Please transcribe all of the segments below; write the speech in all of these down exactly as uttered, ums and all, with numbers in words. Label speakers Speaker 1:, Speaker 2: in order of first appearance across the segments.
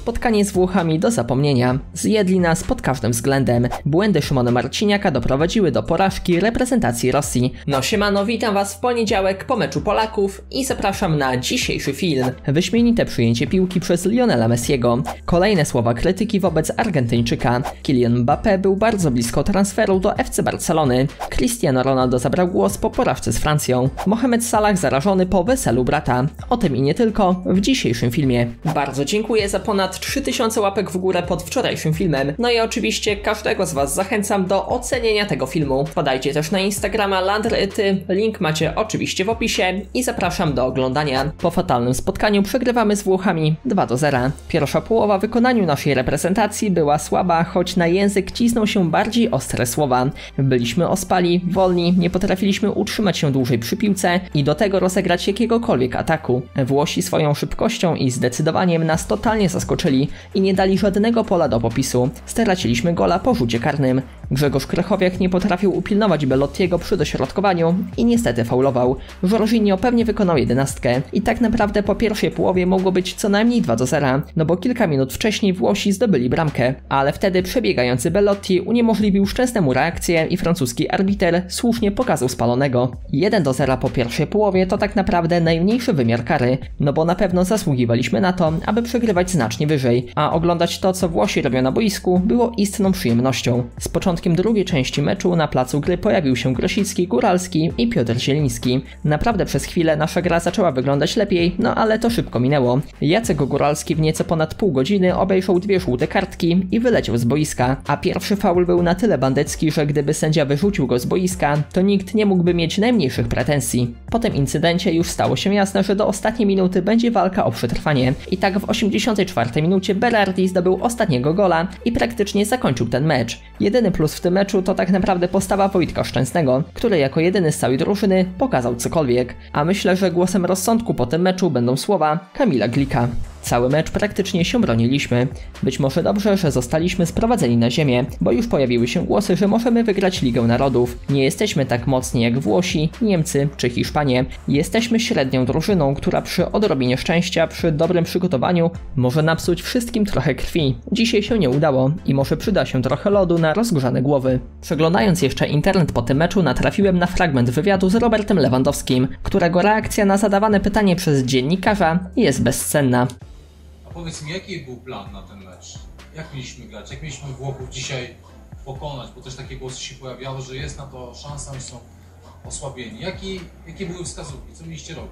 Speaker 1: spotkanie z Włochami do zapomnienia. Zjedli nas pod każdym względem. Błędy Szymona Marciniaka doprowadziły do porażki reprezentacji Rosji. No siemano, witam was w poniedziałek po meczu Polaków i zapraszam na dzisiejszy film. Wyśmienite przyjęcie piłki przez Lionela Messiego. Kolejne słowa krytyki wobec Argentyńczyka. Kylian Mbappé był bardzo blisko transferu do F C Barcelony. Cristiano Ronaldo zabrał głos po porażce z Francją. Mohamed Salah zarażony po weselu brata. O tym i nie tylko w dzisiejszym filmie. Bardzo dziękuję za ponad trzy tysiące łapek w górę pod wczorajszym filmem. No i oczywiście każdego z was zachęcam do ocenienia tego filmu. Podajcie też na Instagrama Landryty, link macie oczywiście w opisie i zapraszam do oglądania. Po fatalnym spotkaniu przegrywamy z Włochami dwa do zera. Pierwsza połowa w wykonaniu naszej reprezentacji była słaba, choć na język cisną się bardziej ostre słowa. Byliśmy ospali, wolni, nie potrafiliśmy utrzymać się dłużej przy piłce i do tego rozegrać jakiegokolwiek ataku. Włosi swoją szybkością i zdecydowaniem nas totalnie zaskoczyli i nie dali żadnego pola do popisu. Straciliśmy gola po rzucie karnym. Grzegorz Krychowiak nie potrafił upilnować Bellottiego przy dośrodkowaniu i niestety faulował. Jorginho pewnie wykonał jedenastkę i tak naprawdę po pierwszej połowie mogło być co najmniej dwa do zera, no bo kilka minut wcześniej Włosi zdobyli bramkę, ale wtedy przebiegający Bellotti uniemożliwił Szczęsnemu reakcję i francuski arbiter słusznie pokazał spalonego. jeden do zera po pierwszej połowie to tak naprawdę najmniejszy wymiar kary, no bo na pewno zasługiwaliśmy na to, aby przegrywać znacznie wyżej, a oglądać to, co Włosi robią na boisku, było istną przyjemnością. Z początkiem drugiej części meczu na placu gry pojawił się Grosicki, Góralski i Piotr Zieliński. Naprawdę przez chwilę nasza gra zaczęła wyglądać lepiej, no ale to szybko minęło. Jacek Góralski w nieco ponad pół godziny obejrzał dwie żółte kartki i wyleciał z boiska, a pierwszy faul był na tyle bandycki, że gdyby sędzia wyrzucił go z boiska, to nikt nie mógłby mieć najmniejszych pretensji. Po tym incydencie już stało się jasne, że do ostatniej minuty będzie walka o przetrwanie i tak w osiemdziesiątej czwartej minucie Berardi zdobył ostatniego gola i praktycznie zakończył ten mecz. Jedyny plus w tym meczu to tak naprawdę postawa Wojtka Szczęsnego, który jako jedyny z całej drużyny pokazał cokolwiek, a myślę, że głosem rozsądku po tym meczu będą słowa Kamila Glika. Cały mecz praktycznie się broniliśmy. Być może dobrze, że zostaliśmy sprowadzeni na ziemię, bo już pojawiły się głosy, że możemy wygrać Ligę Narodów. Nie jesteśmy tak mocni jak Włosi, Niemcy czy Hiszpanie. Jesteśmy średnią drużyną, która przy odrobinie szczęścia, przy dobrym przygotowaniu może napsuć wszystkim trochę krwi. Dzisiaj się nie udało i może przyda się trochę lodu na rozgrzane głowy. Przeglądając jeszcze internet po tym meczu natrafiłem na fragment wywiadu z Robertem Lewandowskim, którego reakcja na zadawane pytanie przez dziennikarza jest bezcenna.
Speaker 2: Powiedz mi, jaki był plan na ten mecz? Jak mieliśmy grać? Jak mieliśmy Włochów dzisiaj pokonać? Bo też takie głosy się pojawiały, że jest na to szansa, oni są osłabieni. Jaki, jakie były wskazówki? Co mieliście robić?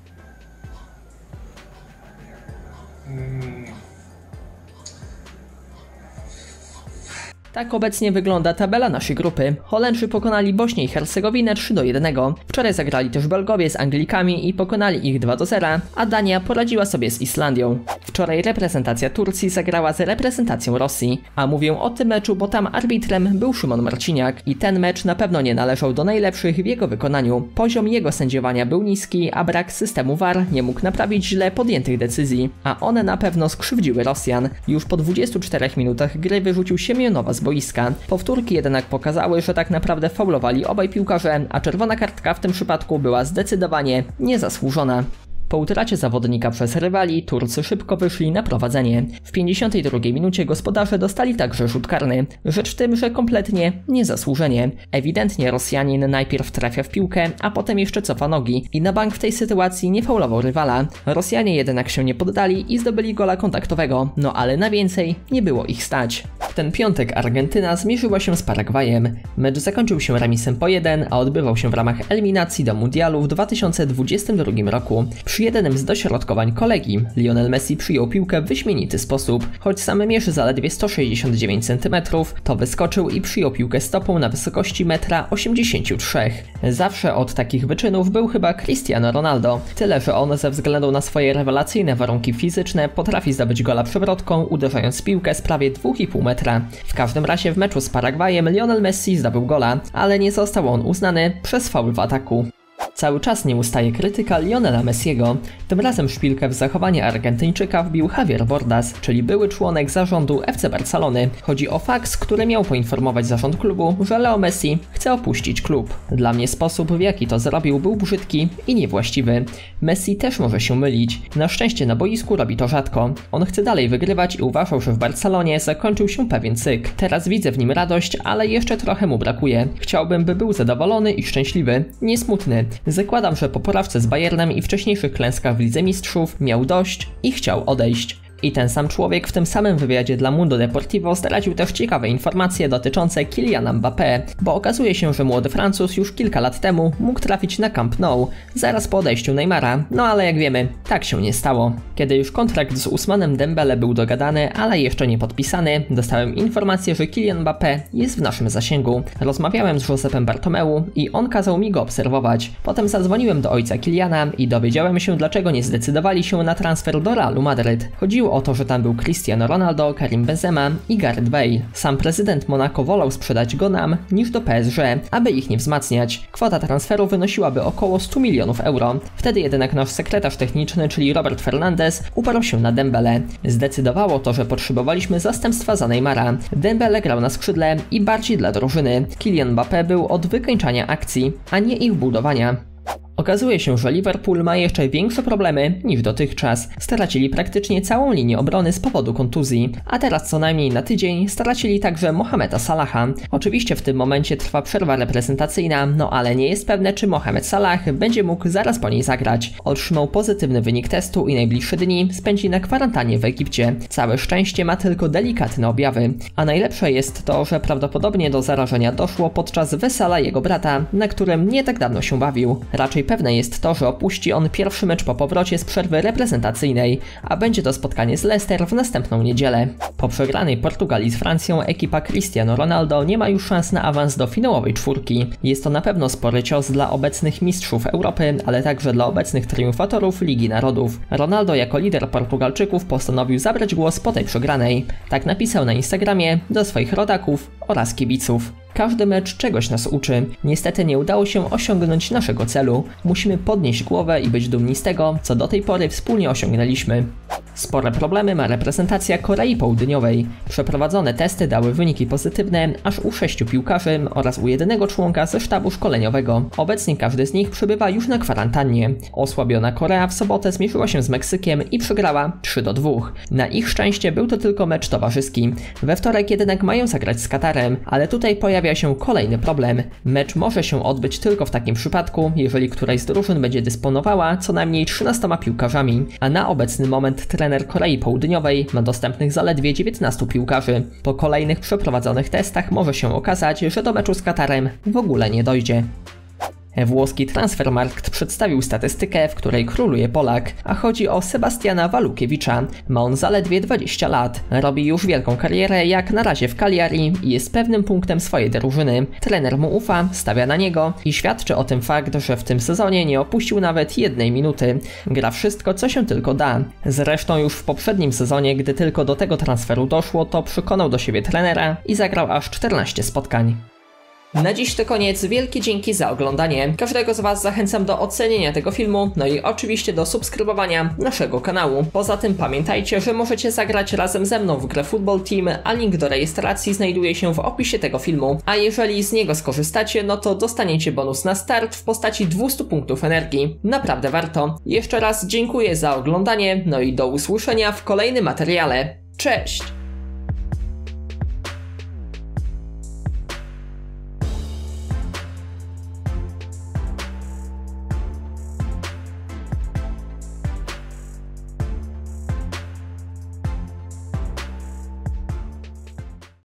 Speaker 2: Hmm.
Speaker 1: Tak obecnie wygląda tabela naszej grupy. Holendrzy pokonali Bośnię i Hercegowinę trzy do jednego. Wczoraj zagrali też Belgowie z Anglikami i pokonali ich dwa do zera, a Dania poradziła sobie z Islandią. Wczoraj reprezentacja Turcji zagrała z reprezentacją Rosji, a mówię o tym meczu, bo tam arbitrem był Szymon Marciniak i ten mecz na pewno nie należał do najlepszych w jego wykonaniu. Poziom jego sędziowania był niski, a brak systemu V A R nie mógł naprawić źle podjętych decyzji, a one na pewno skrzywdziły Rosjan. Już po dwudziestu czterech minutach gry wyrzucił Siemionowa z boiska. Powtórki jednak pokazały, że tak naprawdę faulowali obaj piłkarze, a czerwona kartka w tym przypadku była zdecydowanie niezasłużona. Po utracie zawodnika przez rywali, Turcy szybko wyszli na prowadzenie. W pięćdziesiątej drugiej minucie gospodarze dostali także rzut karny. Rzecz w tym, że kompletnie niezasłużenie. Ewidentnie Rosjanin najpierw trafia w piłkę, a potem jeszcze cofa nogi i na bank w tej sytuacji nie faulował rywala. Rosjanie jednak się nie poddali i zdobyli gola kontaktowego, no ale na więcej nie było ich stać. W ten piątek Argentyna zmierzyła się z Paragwajem. Mecz zakończył się remisem po jeden, a odbywał się w ramach eliminacji do mundialu w dwa tysiące dwudziestym drugim roku. Przy jednym z dośrodkowań kolegi Lionel Messi przyjął piłkę w wyśmienity sposób. Choć sam mierzy zaledwie sto sześćdziesiąt dziewięć centymetrów, to wyskoczył i przyjął piłkę stopą na wysokości metra osiemdziesiąt trzy. Zawsze od takich wyczynów był chyba Cristiano Ronaldo. Tyle, że on ze względu na swoje rewelacyjne warunki fizyczne potrafi zdobyć gola przewrotką, uderzając piłkę z prawie dwa i pół metra. W każdym razie w meczu z Paragwajem Lionel Messi zdobył gola, ale nie został on uznany przez faul w ataku. Cały czas nie ustaje krytyka Lionela Messiego. Tym razem szpilkę w zachowanie Argentyńczyka wbił Javier Bordas, czyli były członek zarządu F C Barcelony. Chodzi o faks, który miał poinformować zarząd klubu, że Leo Messi chce opuścić klub. Dla mnie sposób, w jaki to zrobił, był brzydki i niewłaściwy. Messi też może się mylić. Na szczęście na boisku robi to rzadko. On chce dalej wygrywać i uważał, że w Barcelonie zakończył się pewien cykl. Teraz widzę w nim radość, ale jeszcze trochę mu brakuje. Chciałbym, by był zadowolony i szczęśliwy, nie smutny. Zakładam, że po porażce z Bayernem i wcześniejszych klęskach w Lidze Mistrzów miał dość i chciał odejść. I ten sam człowiek w tym samym wywiadzie dla Mundo Deportivo zdradził też ciekawe informacje dotyczące Kyliana Mbappé, bo okazuje się, że młody Francuz już kilka lat temu mógł trafić na Camp Nou, zaraz po odejściu Neymara, no ale jak wiemy, tak się nie stało. Kiedy już kontrakt z Ousmanem Dembele był dogadany, ale jeszcze nie podpisany, dostałem informację, że Kylian Mbappé jest w naszym zasięgu. Rozmawiałem z Josepem Bartomeu i on kazał mi go obserwować. Potem zadzwoniłem do ojca Kyliana i dowiedziałem się, dlaczego nie zdecydowali się na transfer do Realu Madryt. Chodziło o to, że tam był Cristiano Ronaldo, Karim Benzema i Gareth Bale. Sam prezydent Monako wolał sprzedać go nam niż do P S G, aby ich nie wzmacniać. Kwota transferu wynosiłaby około stu milionów euro. Wtedy jednak nasz sekretarz techniczny, czyli Robert Fernandez, uparł się na Dembele. Zdecydowało to, że potrzebowaliśmy zastępstwa za Neymara. Dembele grał na skrzydle i bardziej dla drużyny. Kylian Mbappé był od wykańczania akcji, a nie ich budowania. Okazuje się, że Liverpool ma jeszcze większe problemy niż dotychczas. Stracili praktycznie całą linię obrony z powodu kontuzji, a teraz co najmniej na tydzień stracili także Mohameda Salaha. Oczywiście w tym momencie trwa przerwa reprezentacyjna, no ale nie jest pewne, czy Mohamed Salah będzie mógł zaraz po niej zagrać. Otrzymał pozytywny wynik testu i najbliższe dni spędzi na kwarantannie w Egipcie. Całe szczęście ma tylko delikatne objawy, a najlepsze jest to, że prawdopodobnie do zarażenia doszło podczas wesela jego brata, na którym nie tak dawno się bawił. Raczej pewne jest to, że opuści on pierwszy mecz po powrocie z przerwy reprezentacyjnej, a będzie to spotkanie z Leicester w następną niedzielę. Po przegranej Portugalii z Francją ekipa Cristiano Ronaldo nie ma już szans na awans do finałowej czwórki. Jest to na pewno spory cios dla obecnych mistrzów Europy, ale także dla obecnych triumfatorów Ligi Narodów. Ronaldo jako lider Portugalczyków postanowił zabrać głos po tej przegranej. Tak napisał na Instagramie do swoich rodaków oraz kibiców. Każdy mecz czegoś nas uczy. Niestety nie udało się osiągnąć naszego celu. Musimy podnieść głowę i być dumni z tego, co do tej pory wspólnie osiągnęliśmy. Spore problemy ma reprezentacja Korei Południowej. Przeprowadzone testy dały wyniki pozytywne aż u sześciu piłkarzy oraz u jednego członka ze sztabu szkoleniowego. Obecnie każdy z nich przebywa już na kwarantannie. Osłabiona Korea w sobotę zmierzyła się z Meksykiem i przegrała trzy do dwóch. Na ich szczęście był to tylko mecz towarzyski. We wtorek jednak mają zagrać z Katarem, ale tutaj pojawia się kolejny problem. Mecz może się odbyć tylko w takim przypadku, jeżeli któraś z drużyn będzie dysponowała co najmniej trzynastoma piłkarzami, a na obecny moment trener Korei Południowej ma dostępnych zaledwie dziewiętnastu piłkarzy. Po kolejnych przeprowadzonych testach może się okazać, że do meczu z Katarem w ogóle nie dojdzie. Włoski Transfermarkt przedstawił statystykę, w której króluje Polak, a chodzi o Sebastiana Walukiewicza. Ma on zaledwie dwadzieścia lat. Robi już wielką karierę jak na razie w Cagliari i jest pewnym punktem swojej drużyny. Trener mu ufa, stawia na niego i świadczy o tym fakt, że w tym sezonie nie opuścił nawet jednej minuty. Gra wszystko, co się tylko da. Zresztą już w poprzednim sezonie, gdy tylko do tego transferu doszło, to przekonał do siebie trenera i zagrał aż czternaście spotkań. Na dziś to koniec, wielkie dzięki za oglądanie. Każdego z Was zachęcam do ocenienia tego filmu, no i oczywiście do subskrybowania naszego kanału. Poza tym pamiętajcie, że możecie zagrać razem ze mną w grę Football Team, a link do rejestracji znajduje się w opisie tego filmu. A jeżeli z niego skorzystacie, no to dostaniecie bonus na start w postaci dwieście punktów energii. Naprawdę warto. Jeszcze raz dziękuję za oglądanie, no i do usłyszenia w kolejnym materiale. Cześć!